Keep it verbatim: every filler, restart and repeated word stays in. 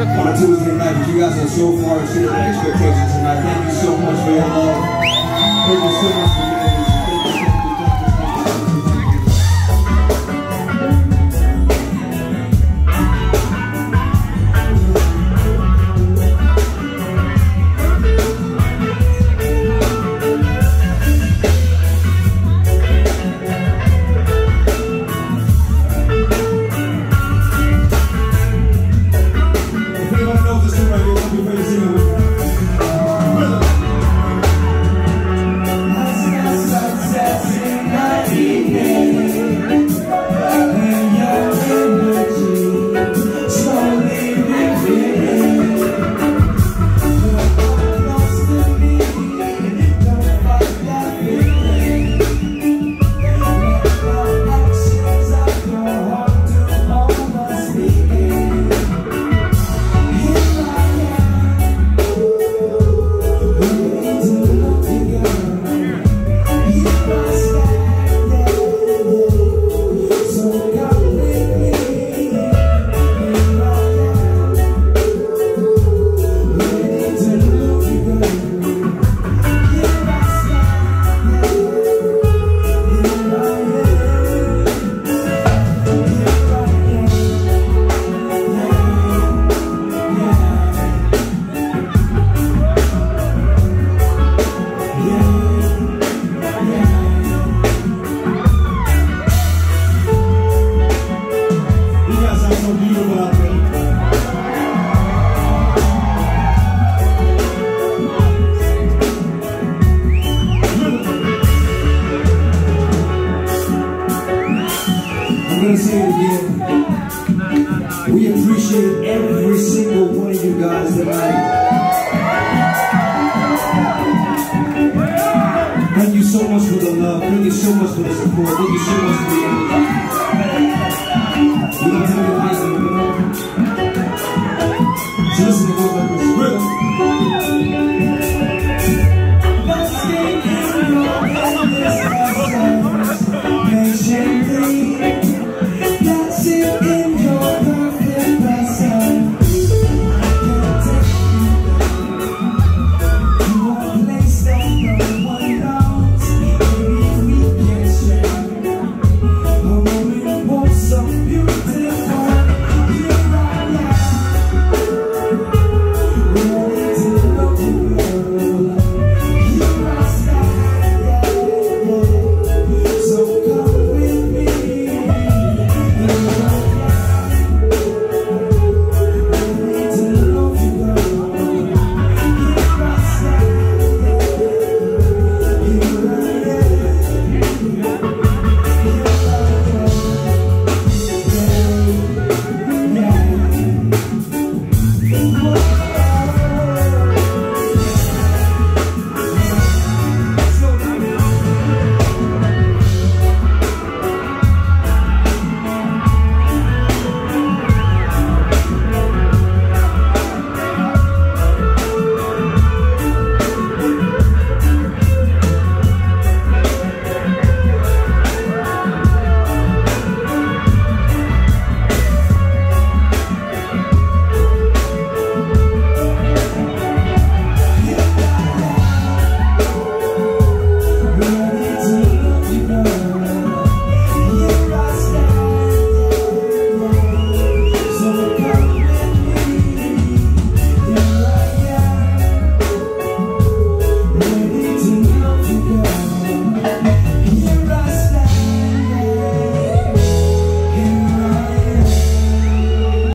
on a Tuesday night, but you guys are so far exceeding my expectations tonight. Thank you so much for your love. Thank you so much for your energy. I'm gonna say it again. We appreciate every single one of you guys tonight. Thank you so much for the love. Thank you so much for the support. Thank you so much for the energy. We don't take it